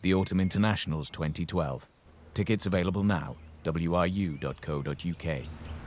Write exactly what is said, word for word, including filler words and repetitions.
the Autumn Internationals twenty twelve. Tickets available now, w r u dot co dot u k.